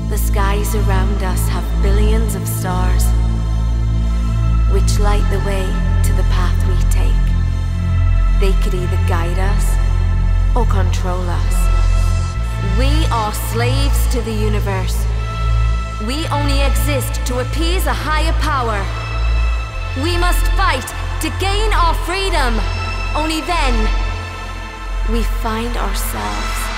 The skies around us have billions of stars, which light the way to the path we take. They could either guide us or control us. We are slaves to the universe. We only exist to appease a higher power. We must fight to gain our freedom. Only then we find ourselves.